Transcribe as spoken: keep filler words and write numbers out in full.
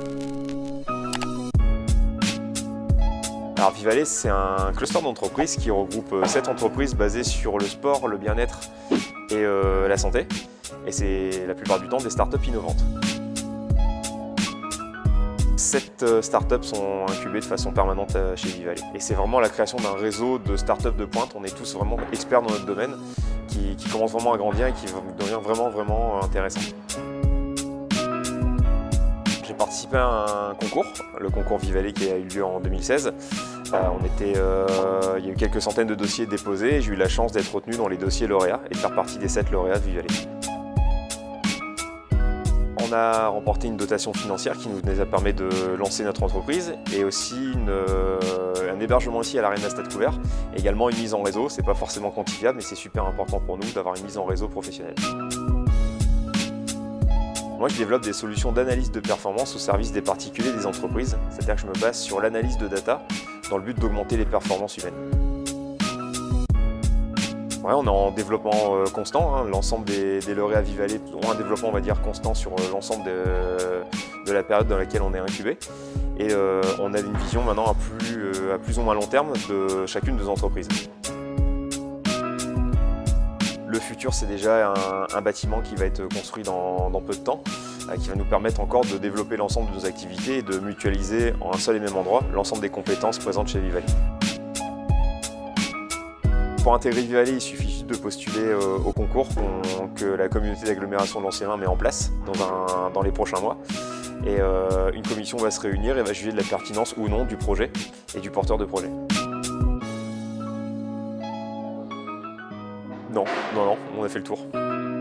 Alors Vivalet, c'est un cluster d'entreprises qui regroupe sept entreprises basées sur le sport, le bien-être et euh, la santé. Et c'est la plupart du temps des startups innovantes. Sept startups sont incubées de façon permanente chez Vivalet. Et c'est vraiment la création d'un réseau de startups de pointe. On est tous vraiment experts dans notre domaine, qui, qui commence vraiment à grandir et qui devient vraiment, vraiment intéressant. J'ai participé à un concours, le concours Vivalet qui a eu lieu en deux mille seize. Euh, on était, euh, il y a eu quelques centaines de dossiers déposés et j'ai eu la chance d'être retenu dans les dossiers lauréats et de faire partie des sept lauréats de Vivalet. On a remporté une dotation financière qui nous a permis de lancer notre entreprise et aussi une, euh, un hébergement ici à l'Arena Stade Couvert, et également une mise en réseau. C'est pas forcément quantifiable, mais c'est super important pour nous d'avoir une mise en réseau professionnelle. Moi, je développe des solutions d'analyse de performance au service des particuliers et des entreprises, c'est-à-dire que je me base sur l'analyse de data dans le but d'augmenter les performances humaines. Ouais, on est en développement euh, constant, hein. L'ensemble des, des lauréats Vivalet ont un développement, on va dire, constant sur euh, l'ensemble de, de la période dans laquelle on est incubé. Et euh, on a une vision maintenant à plus, euh, à plus ou moins long terme de chacune des entreprises. Le futur, c'est déjà un, un bâtiment qui va être construit dans, dans peu de temps, euh, qui va nous permettre encore de développer l'ensemble de nos activités et de mutualiser en un seul et même endroit l'ensemble des compétences présentes chez Vivalet. Pour intégrer Vivalet, il suffit juste de postuler euh, au concours que la communauté d'agglomération de Lanciérin met en place dans, un, dans les prochains mois. Et euh, une commission va se réunir et va juger de la pertinence ou non du projet et du porteur de projet. Non, non, non, on a fait le tour.